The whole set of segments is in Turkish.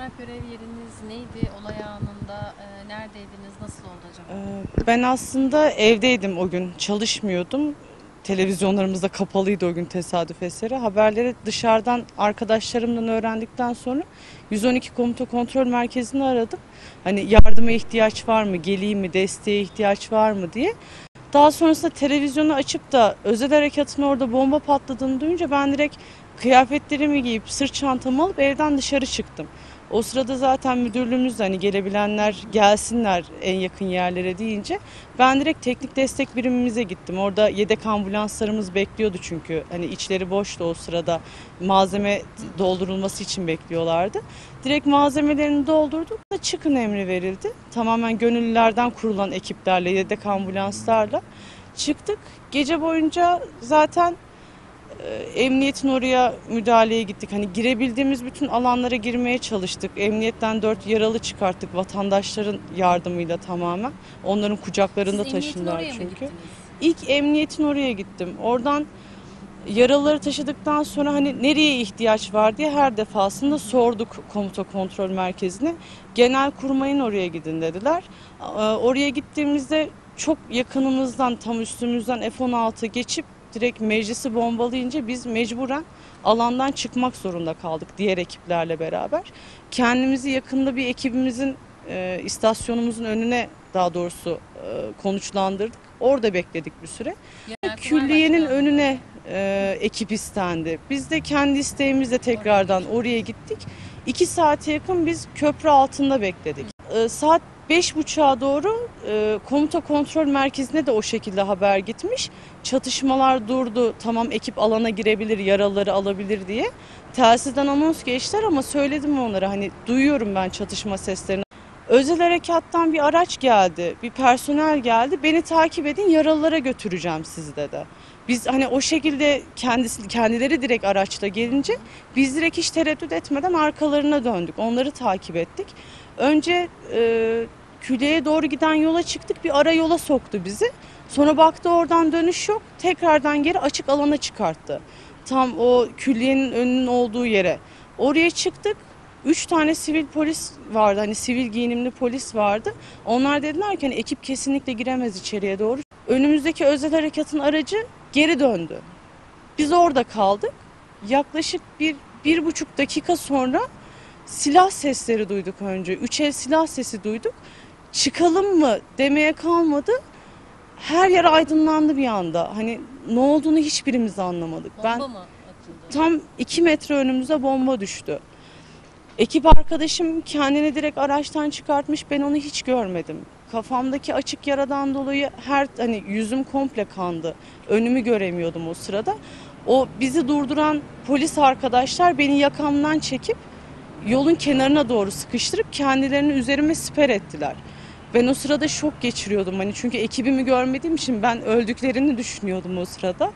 görev yeriniz neydi? Olay anında neredeydiniz? Nasıl oldu acaba? Ben aslında evdeydim o gün, çalışmıyordum. Televizyonlarımız da kapalıydı o gün tesadüf eseri. Haberleri dışarıdan arkadaşlarımdan öğrendikten sonra 112 Komuta Kontrol Merkezi'ni aradım. Hani yardıma ihtiyaç var mı, geleyim mi, desteğe ihtiyaç var mı diye. Daha sonrasında televizyonu açıp da özel harekatın orada bomba patladığını duyunca ben direkt kıyafetlerimi giyip sırt çantamı alıp evden dışarı çıktım. O sırada zaten müdürlüğümüz de hani gelebilenler gelsinler en yakın yerlere deyince ben direkt teknik destek birimimize gittim. Orada yedek ambulanslarımız bekliyordu çünkü hani içleri boştu o sırada malzeme doldurulması için bekliyorlardı. Direkt malzemelerini doldurduk da çıkın emri verildi. Tamamen gönüllülerden kurulan ekiplerle yedek ambulanslarla çıktık. Gece boyunca zaten emniyetin oraya müdahaleye gittik. Hani girebildiğimiz bütün alanlara girmeye çalıştık. Emniyetten 4 yaralı çıkarttık vatandaşların yardımıyla tamamen. Onların kucaklarında Siz emniyetin taşındılar oraya mı çünkü. gittiniz? İlk emniyetin oraya gittim. Oradan yaralıları taşıdıktan sonra hani nereye ihtiyaç var diye her defasında sorduk komuta kontrol merkezine. Genelkurmay'ın oraya gidin dediler. Oraya gittiğimizde çok yakınımızdan tam üstümüzden F-16 geçip direkt meclisi bombalayınca biz mecburen alandan çıkmak zorunda kaldık diğer ekiplerle beraber. Kendimizi yakında bir ekibimizin istasyonumuzun önüne daha doğrusu konuşlandırdık. Orada bekledik bir süre. Genelkurmay Külliyenin Başkanlığı. önüne ekip istendi. Biz de kendi isteğimizle tekrardan oraya gittik. 2 saate yakın biz köprü altında bekledik. Saat 5.30'a doğru komuta kontrol merkezine de o şekilde haber gitmiş. Çatışmalar durdu, tamam ekip alana girebilir, yaralıları alabilir diye. Telsizden anons geçtiler ama söyledim onlara hani duyuyorum ben çatışma seslerini. Özel harekattan bir araç geldi, bir personel geldi. Beni takip edin, yaralılara götüreceğim sizi dedi. Biz hani o şekilde kendileri direkt araçla gelince biz direkt hiç tereddüt etmeden arkalarına döndük. Onları takip ettik. Önce Külliye'ye doğru giden yola çıktık. Bir ara yola soktu bizi. Sonra baktı oradan dönüş yok. Tekrardan geri açık alana çıkarttı. Tam o külliyenin önünün olduğu yere. Oraya çıktık. 3 tane sivil polis vardı. Hani sivil giyinimli polis vardı. Onlar dediler ki hani ekip kesinlikle giremez içeriye doğru. Önümüzdeki özel harekatın aracı geri döndü. Biz orada kaldık. Yaklaşık 1,5 dakika sonra silah sesleri duyduk önce. 3 el silah sesi duyduk. Çıkalım mı demeye kalmadı. Her yer aydınlandı bir anda. Hani ne olduğunu hiçbirimiz anlamadık. Bomba mı atıldı? Tam 2 metre önümüze bomba düştü. Ekip arkadaşım kendini direkt araçtan çıkartmış. Ben onu hiç görmedim. Kafamdaki açık yaradan dolayı hani yüzüm komple kandı. Önümü göremiyordum o sırada. O bizi durduran polis arkadaşlar beni yakamdan çekip yolun kenarına doğru sıkıştırıp kendilerini üzerime siper ettiler. Ben o sırada şok geçiriyordum hani çünkü ekibimi görmediğim için ben öldüklerini düşünüyordum o sırada.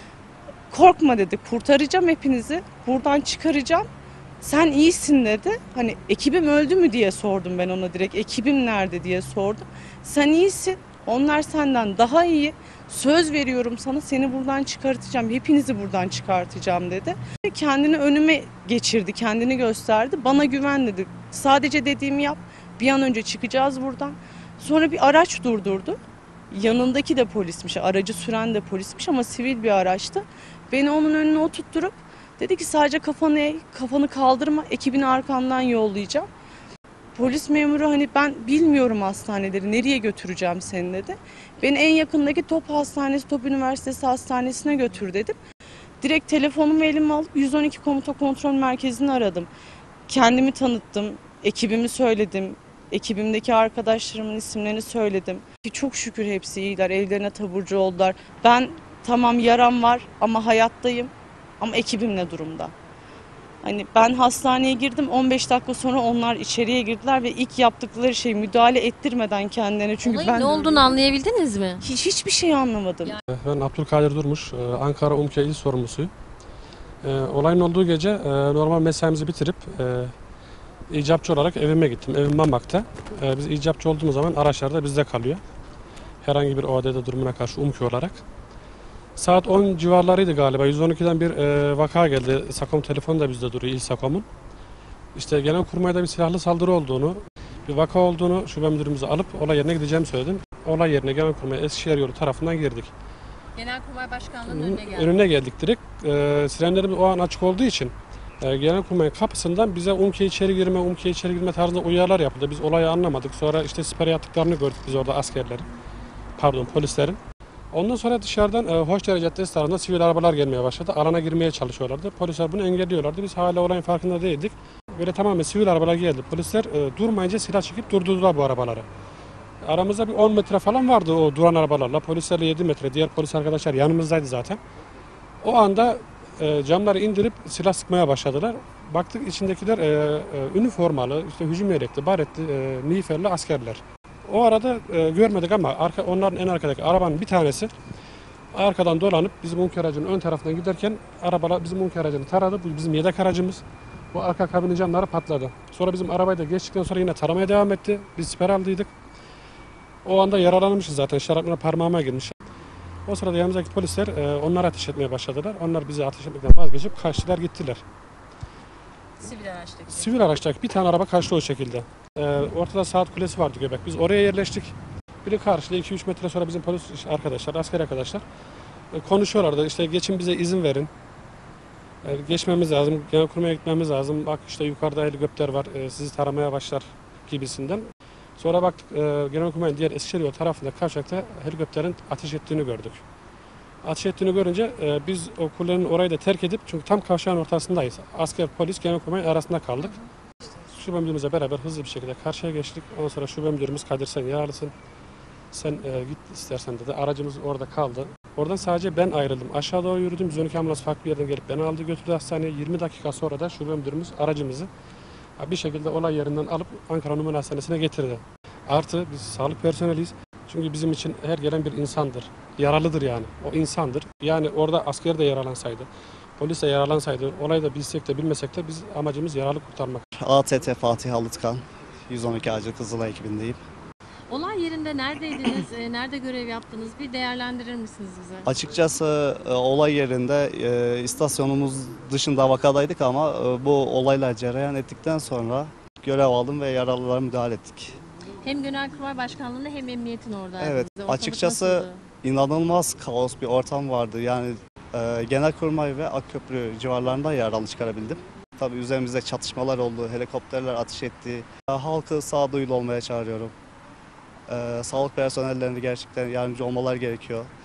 Korkma dedi, kurtaracağım hepinizi, buradan çıkaracağım. Sen iyisin dedi. Hani ekibim öldü mü diye sordum ben ona direkt. Ekibim nerede diye sordum. Sen iyisin. Onlar senden daha iyi. Söz veriyorum sana seni buradan çıkartacağım. Hepinizi buradan çıkartacağım dedi. Kendini önüme geçirdi. Kendini gösterdi. Bana güven dedi. Sadece dediğimi yap. Bir an önce çıkacağız buradan. Sonra bir araç durdurdu. Yanındaki de polismiş. Aracı süren de polismiş ama sivil bir araçtı. Beni onun önüne oturtturup dedi ki sadece kafanı eğ, kafanı kaldırma, ekibini arkandan yollayacağım. Polis memuru hani ben bilmiyorum hastaneleri, nereye götüreceğim seni dedi. Beni en yakındaki Top Hastanesi, Top Üniversitesi Hastanesi'ne götür dedim. Direkt telefonumu elime alıp 112 Komuta Kontrol Merkezi'ni aradım. Kendimi tanıttım, ekibimi söyledim. Ekibimdeki arkadaşlarımın isimlerini söyledim. Çok şükür hepsi iyiler, evlerine taburcu oldular. Ben tamam yaram var ama hayattayım. Ama ekibim ne durumda? Hani ben hastaneye girdim 15 dakika sonra onlar içeriye girdiler ve ilk yaptıkları şey müdahale ettirmeden kendilerine çünkü Olayın ben ne de olduğunu ölüyordum. anlayabildiniz mi? Hiçbir şey anlamadım. Ben Abdülkadir Durmuş, Ankara UMKE İl Sorumlusuyum. Olayın olduğu gece normal mesaimizi bitirip icapçı olarak evime gittim. Evim Mamak'ta. Biz icapçı olduğumuz zaman araçlar da bizde kalıyor. Herhangi bir ODD durumuna karşı UMKE olarak. Saat 10 civarlarıydı galiba. 112'den bir vaka geldi. SAKOM telefonu da bizde duruyor, İl SAKOM'un. İşte Genelkurmay'da bir silahlı saldırı olduğunu, bir vaka olduğunu şube müdürümüzü alıp olay yerine gideceğimi söyledim. Olay yerine Genelkurmay Eskişehir yolu tarafından girdik. Genelkurmay Başkanlığı'nın önüne geldi. Önüne geldik direkt. Sirenlerimiz o an açık olduğu için Genelkurmay kapısından bize UMKE içeri girme tarzında uyarılar yapıldı. Biz olayı anlamadık. Sonra işte siper yaptıklarını gördük biz orada polislerin. Ondan sonra dışarıdan Hoşdere Caddesi tarafından sivil arabalar gelmeye başladı. Alana girmeye çalışıyorlardı. Polisler bunu engelliyorlardı. Biz hala olayın farkında değildik. Böyle tamamen sivil arabalar geldi. Polisler durmayınca silah çekip durdurdular bu arabaları. Aramızda bir 10 metre falan vardı o duran arabalarla. Polislerle 7 metre. Diğer polis arkadaşlar yanımızdaydı zaten. O anda camları indirip silah sıkmaya başladılar. Baktık içindekiler üniformalı, işte hücum yelekli, baretli, miğferli askerler. O arada görmedik ama onların en arkadaki arabanın bir tanesi arkadan dolanıp bizim UMKE aracının ön tarafından giderken arabalar bizim UMKE aracını taradı. Bu bizim yedek aracımız. Bu arka kabinin camları patladı. Sonra bizim arabayı da geçtikten sonra yine taramaya devam etti. Biz siper aldıydık. O anda yaralanmışız zaten. Şaraplarına parmağıma girmiş. O sırada yanımızdaki polisler onlara ateş etmeye başladılar. Onlar bizi ateş etmekten vazgeçip kaçtılar gittiler. Sivil araçtaki. Sivil araçtaki bir tane araba kaçtı o şekilde. Ortada saat kulesi vardı Göbek. Biz oraya yerleştik. Biri karşıda 2-3 metre sonra bizim polis arkadaşlar, asker arkadaşlar konuşuyorlardı. İşte geçin bize izin verin. Geçmemiz lazım, Genelkurmay'a gitmemiz lazım. Bak işte yukarıda helikopter var, sizi taramaya başlar gibisinden. Sonra baktık Genelkurmay'ın diğer Eskişehir yolu tarafında kavşakta helikopterin ateş ettiğini gördük. Ateş ettiğini görünce biz o kulenin orayı da terk edip çünkü tam kavşağın ortasındayız. Asker, polis, Genelkurmay arasında kaldık. Şube müdürümüzle beraber hızlı bir şekilde karşıya geçtik. Ondan sonra şube müdürümüz Kadir sen yaralısın. Sen git istersen dedi. Aracımız orada kaldı. Oradan sadece ben ayrıldım. Aşağı doğru yürüdüm. 112 ambulans farklı bir yerden gelip beni aldı götürdü hastaneye. 20 dakika sonra da şube müdürümüz aracımızı bir şekilde olay yerinden alıp Ankara Numune Hastanesi'ne getirdi. Artı biz sağlık personeliyiz. Çünkü bizim için her gelen bir insandır. Yaralıdır yani. O insandır. Yani orada asker de yaralansaydı, polis de yaralansaydı, olayı da bilsek de bilmesek de biz amacımız yaralı kurtarmak. ATT Fatih Halıtkan, 112 Acil Kızılay ekibindeyim. Olay yerinde neredeydiniz, nerede görev yaptınız? Bir değerlendirir misiniz bize? Açıkçası olay yerinde istasyonumuz dışında vakadaydık ama bu olaylar cereyan ettikten sonra görev aldım ve yaralılara müdahale ettik. Hem Genelkurmay Başkanlığı'nda hem emniyetin oradaydı. Evet, Ortalık açıkçası nasıldı? inanılmaz kaos bir ortam vardı. Yani Genelkurmay ve Akköprü civarlarında yaralı çıkarabildim. Tabii üzerimizde çatışmalar oldu, helikopterler ateş etti. Halkı sağduyulu olmaya çağırıyorum. Sağlık personellerine gerçekten yardımcı olmaları gerekiyor.